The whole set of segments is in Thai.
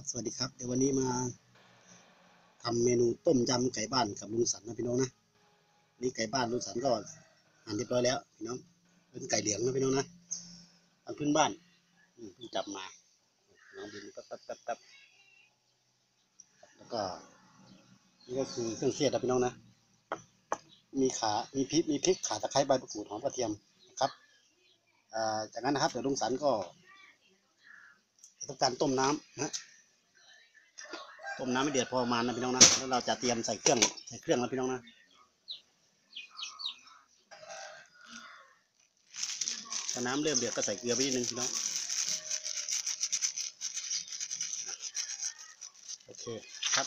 สวัสดีครับเดี๋ยววันนี้มาทำเมนูต้มยำไก่บ้านกับลุงสันนะพี่น้องนะนี่ไก่บ้านลุงสันก็หั่นเรียบร้อยแล้วพี่น้องเป็นไก่เหลืองนะพี่น้องนะอันพื้นบ้านเพิ่งจับมาน้องบินก็แป๊บแล้วก็นี่ก็คือเครื่องเทศนะพี่น้องนะมีขามีพริกข่าตะไคร้ใบมะกรูดหอมกระเทียมนะครับจากนั้นนะครับเดี๋ยวลุงสันก็ทำการต้มน้ำนะต้มน้ำไม่เดือดพอประมาณนะพี่น้องนะแล้วเราจะเตรียมใส่เครื่องนะพี่น้องนะถ้าน้ำเริ่มเดือดก็ใส่เกลือไปนิดนึงพี่น้องโอเคครับ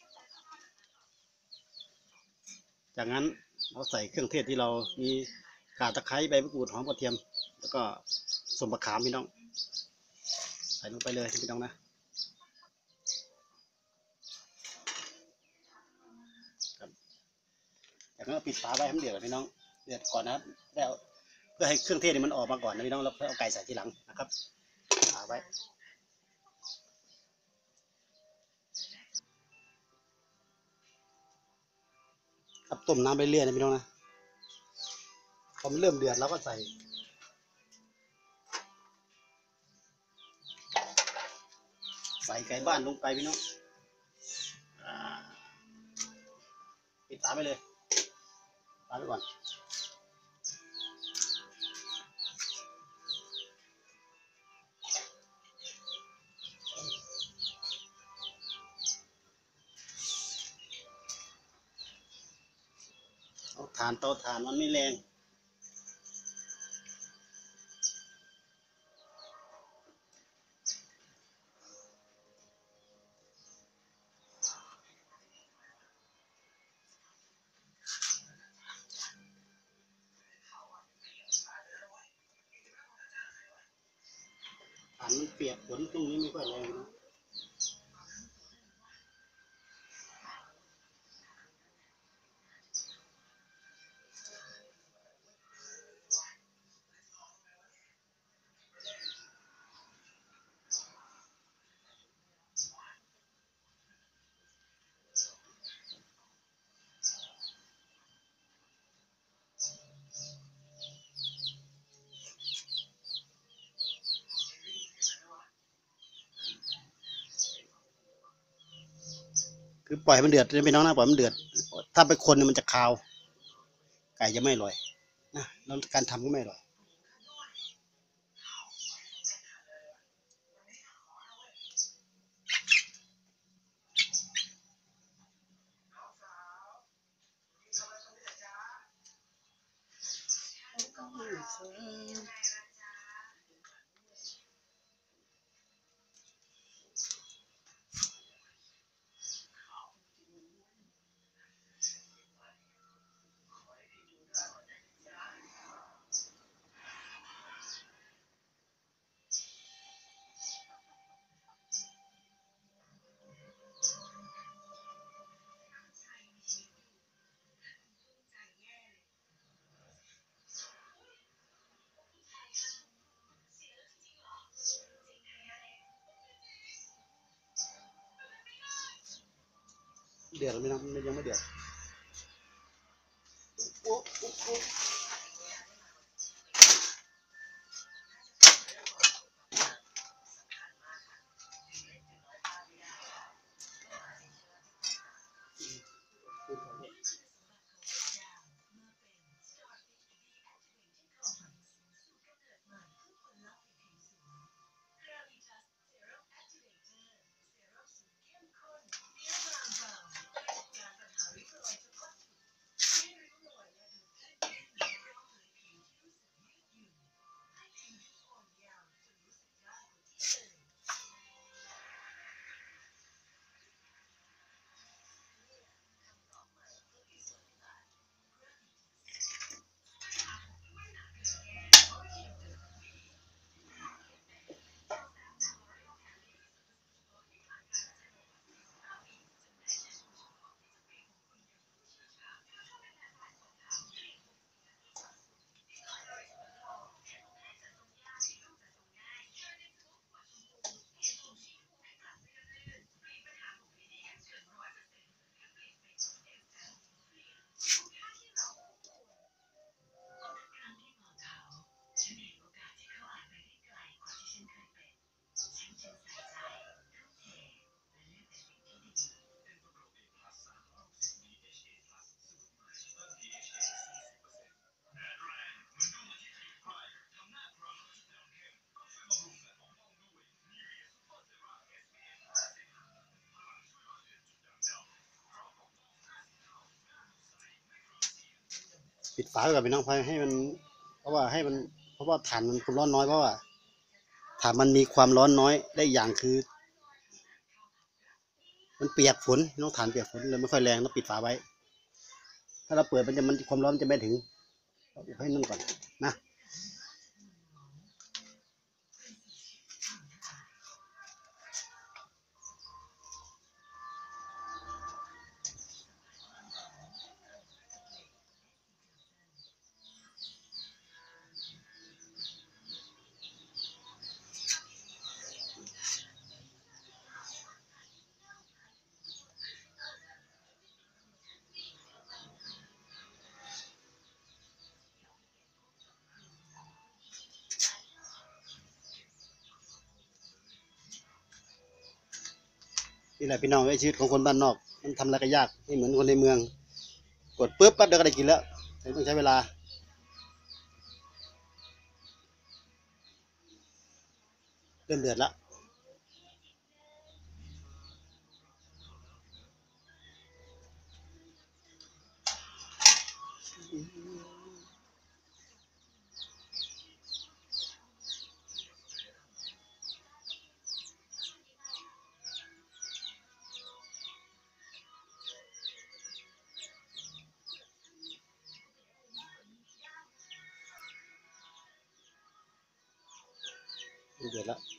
จากนั้นเราใส่เครื่องเทศที่เรามีข่าตะไคร้ใบมะกรูดหอมกระเทียมแล้วก็ส่วนมะขามพี่น้องใส่ลงไปเลยพี่น้องนะจากนั้นปิดฝาไว้ให้มันเดือดพี่น้องเดือดก่อนนะครับแล้วเพื่อให้เครื่องเทศมันออกมาก่อนนะพี่น้องแล้วค่อยเอาไก่ใส่ทีหลังนะครับฝาไว้ครับต้มน้ำไปเรื่อยนะพี่น้องนะพอมันเริ่มเดือดเราก็ใส่ไก่บ้านลงไปพี่น้องปิดฝาไปเลยฝาไปก่อนเอาเตาถ่านมันไม่แรงถ่านมันเปียกฝนตรงนี้ไม่ค่อยแรงนะคือปล่อยมันเดือดเลยพี่น้องนะปล่อยมันเดือดถ้าไปคนเนี่ยมันจะคาวไก่จะไม่อร่อยนะแล้วการทำก็ไม่อร่อยเดือดไม่น้องยังไม่เดือดปิดฝาไว้ก่อนพี่น้องพอให้มันเพราะว่าให้มันเพราะว่าถ่านมันความร้อนน้อยเพราะว่าถ่านมันมีความร้อนน้อยได้อย่างคือมันเปียกฝนน้องถ่านเปียกฝนเลยไม่ค่อยแรงต้องปิดฝาไว้ถ้าเราเปิดมันความร้อนมันจะไม่ถึงเอาให้นั่นก่อนนะนี่แหละพี่น้องไอ้ชีวิตของคนบ้านนอกมันทำอะไรก็ยากไม่เหมือนคนในเมืองกดปุ๊บปั๊บเดี๋ยวก็ได้กินแล้วต้องใช้เวลาเริ่มเดือดแล้วเดือดแล้ว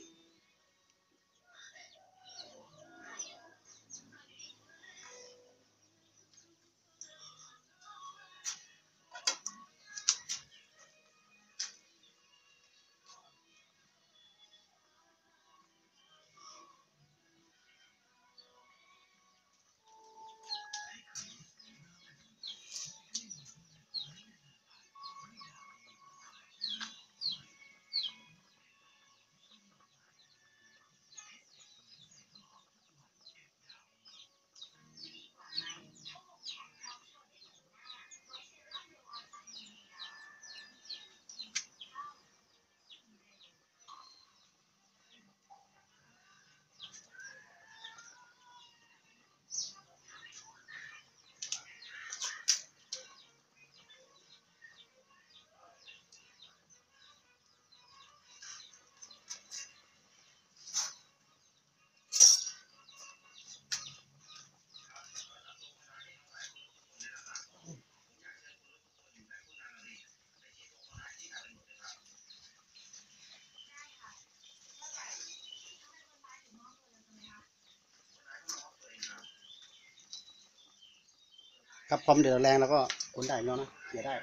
ครับความเดือดแรงแล้วก็คนได้แล้วนะเสียได้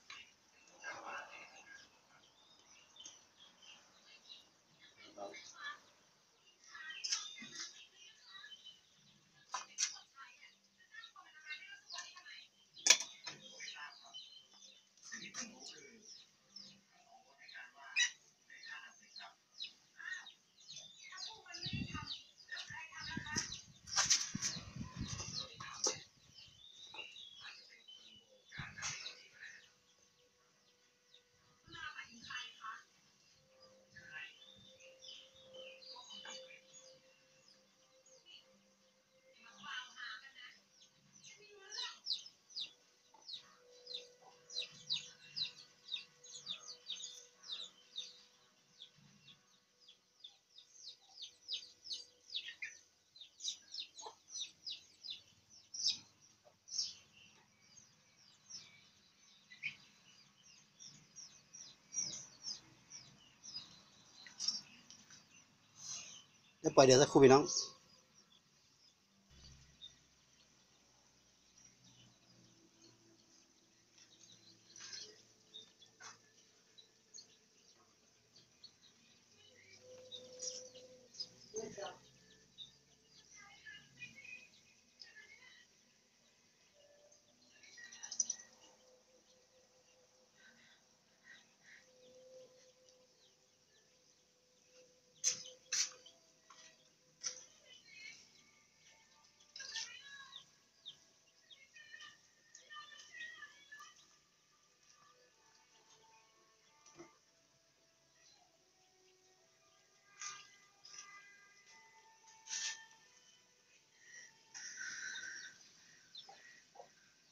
เดี๋ยวปล่อยเดือดสักครู่พี่น้อง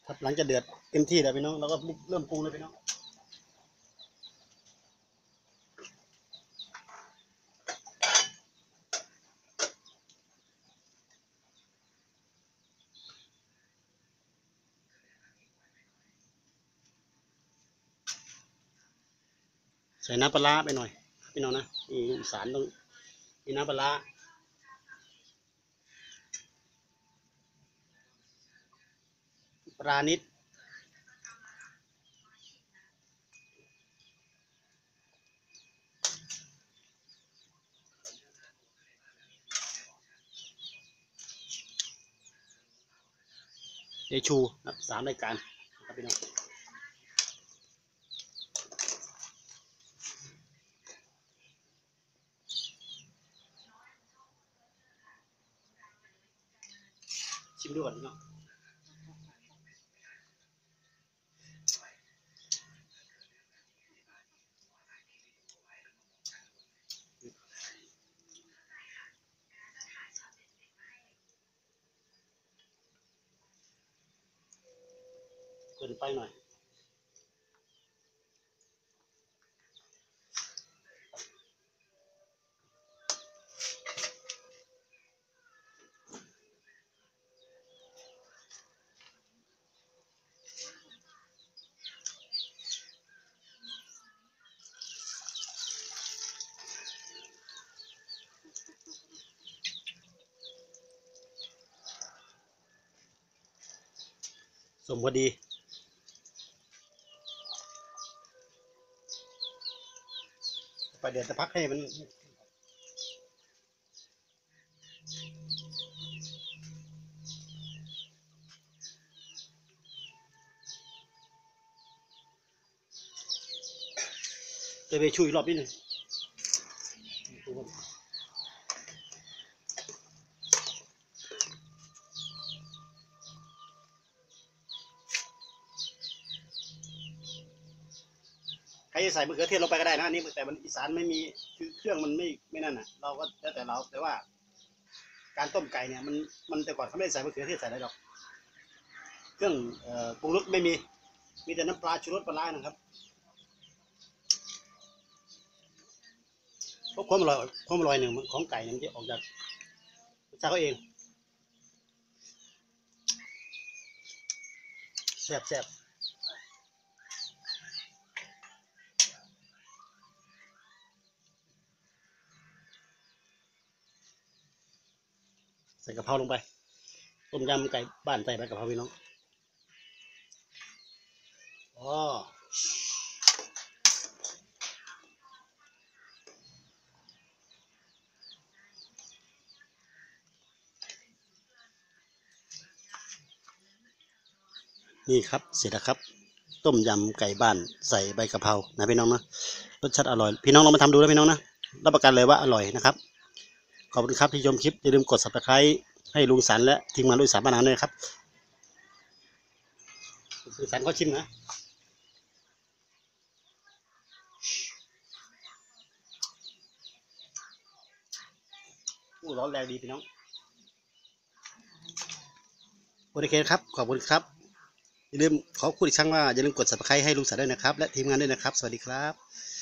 ครับหลังจากเดือดเต็มที่แล้วพี่น้องเราก็เริ่มปรุงเลยพี่น้องใส่น้ำปลาไปหน่อยพี่น้องนะอีสานต้องมีน้ำปลานิดเดชูนะ3 รายการครับพี่น้องชิมดูก่อนพี่น้องเกินไปหน่อยสมพอดีไปเดี๋ยวจะพักให้มันจะไปช่วยรอบนิดหนึ่งใครจะใส่มะเขือเทศลงไปก็ได้นะอันนี้แต่มันอีสานไม่มีคือเครื่องมันไม่นั่นน่ะเราก็แล้วแต่เราแต่ว่าการต้มไก่เนี่ยมันแต่ก่อนเขาไม่ได้ใส่มะเขือเทศใส่อะไรหรอกเครื่องปรุงรสไม่มีแต่น้ำปลาชูรสปลาร้านะครับเพราะความอร่อยหนึ่งของไก่เนี่ยมันจะออกจากรสชาติเขาเองแซ่บใส่กะเพราลงไปต้มยำไก่บ้านใส่ใบกะเพราพี่น้องอ๋อนี่ครับเสร็จแล้วครับต้มยำไก่บ้านใส่ใบกะเพรานะพี่น้องนะรสชาติอร่อยพี่น้องลองมาทำดูนะพี่น้องนะรับประกันเลยว่าอร่อยนะครับขอบคุณครับที่ชมคลิปอย่าลืมกด subscribe ให้ลุงสันและทีมงานลุยสานบ้านนาด้วยครับลุงสันเขาชิมนะร้อนแรงดีพี่น้องโอเคครับขอบคุณครับอย่าลืมขอพูดอีกครั้งว่าอย่าลืมกด subscribe ให้ลุงสันด้วยนะครับและทีมงานด้วยนะครับสวัสดีครับ